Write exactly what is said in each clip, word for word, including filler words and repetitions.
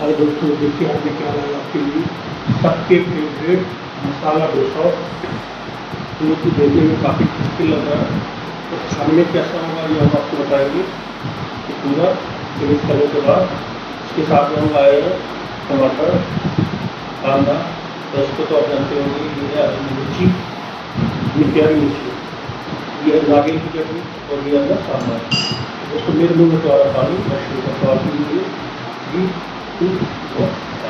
हाय दोस्तों, देखिए आज मैं क्या लाया आपके लिए सबके फेवरेट मसाला डोसा, जो कि देखने में काफ़ी मुश्किल लग रहा है। तो खाने में कैसा होगा ये हम आपको बताएंगे कि पूरा फिनिश करने के बाद इसके साथ में हम लाए हैं टमाटर, कांदा, तो इसको तो आप जानते होंगे ये है हरी मिर्ची, ये प्यारी मिर्ची, ये है नारियल की चटनी और ये है सांभर। दोस्तों मेरे मुँह में तो आ रहा पानी, मैं शुरू करता हूँ आपके लिए। Three two one.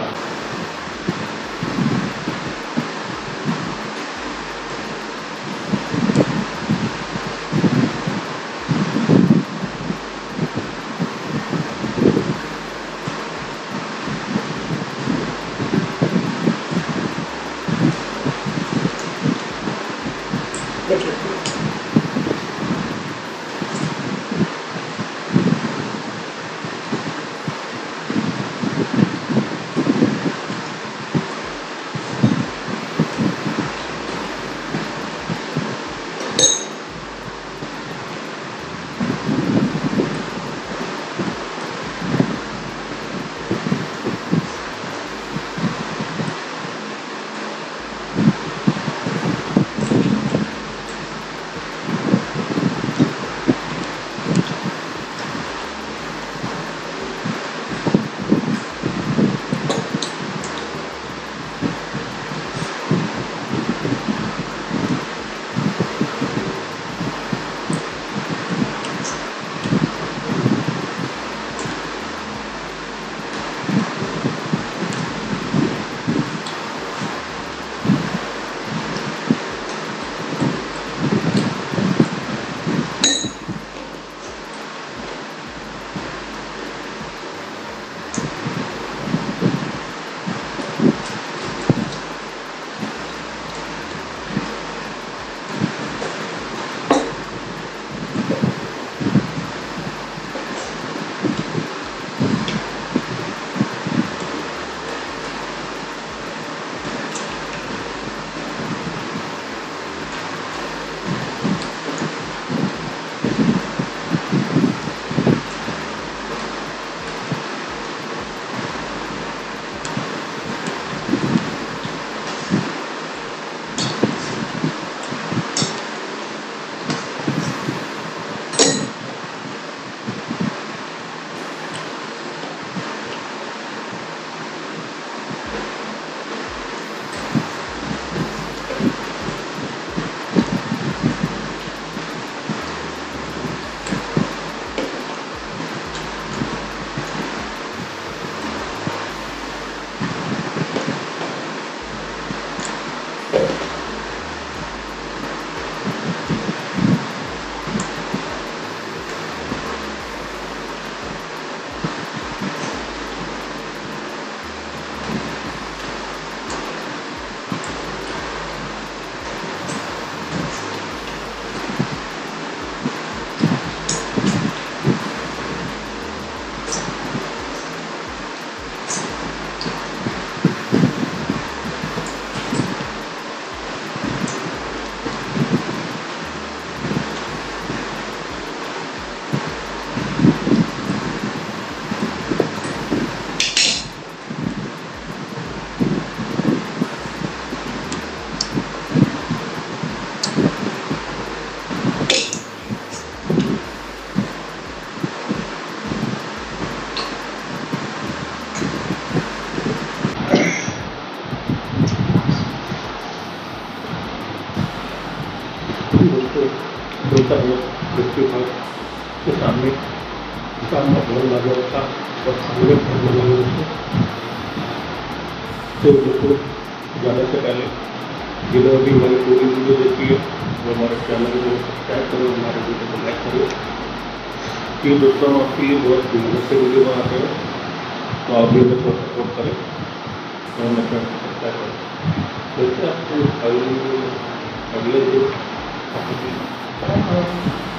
दोस्तों डोसा बहुत टेस्टी था, के सामने सामने बहुत लगा था और खाने में बहुत मजा आया दोस्तों। तो दोस्तों जाने से पहले जिन्होंने भी हमारी पूरी वीडियो देखी है वो हमारे चैनल को सब्सक्राइब करो, हमारे वीडियो को लाइक करो। कि दोस्तों हम आपके लिए बहुत मेहनत से वीडियो बनाते हैं, तो आप भी हमें थोड़ा सपोर्ट करें और हमें सब्सक्राइब करें। वैसे आपको अगले अगले दिन